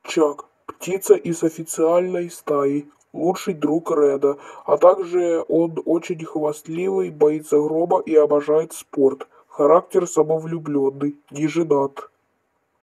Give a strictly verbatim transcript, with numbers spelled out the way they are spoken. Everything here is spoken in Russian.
Чак — птица из официальной стаи, лучший друг Реда, а также он очень хвастливый, боится грома и обожает спорт. Характер самовлюбленный, не женат.